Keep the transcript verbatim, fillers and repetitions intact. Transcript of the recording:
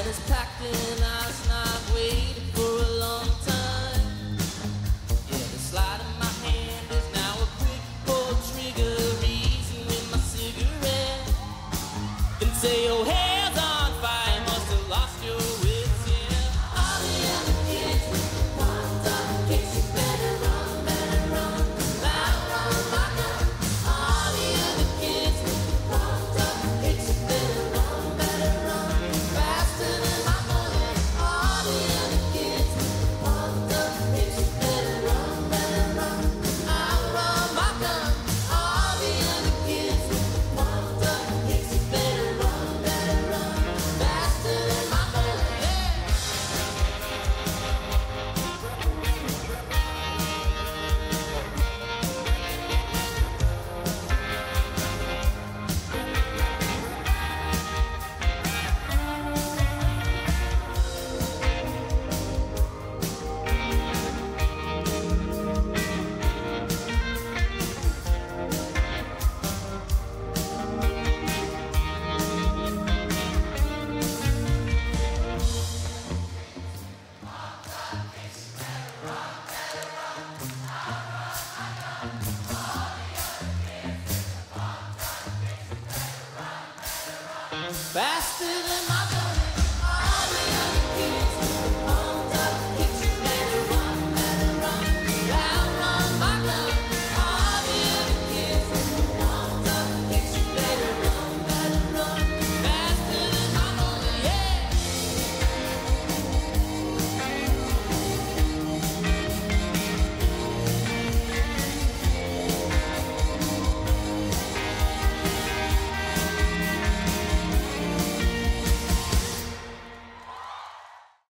is packed in ice and I've waited for a long time. Yeah, the slide in my hand is now a quick pull trigger, reason with my cigarette. Then say, oh, hair's on fire, must have lost your wits, yeah. All the other kids with the pumped up kicks, you better run, better run, loud run, lock up. All the other kids with the pumped up kicks, you better run, better run, faster than my bullet. All the other kids with the pumped up kicks, you better run, better run, I'll run my gun. All the other kids with the pumped up kicks, you better run, better run, faster than my bullet. Yeah. Fast